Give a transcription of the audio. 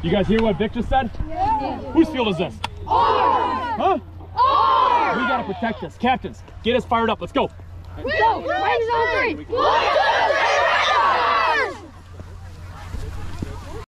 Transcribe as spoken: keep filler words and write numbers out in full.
You guys hear what Vic just said? Yeah. Whose field is this? Ours! Huh? Ours! We gotta protect this. Captains, get us fired up. Let's go. Go! Ranks on three! One, two,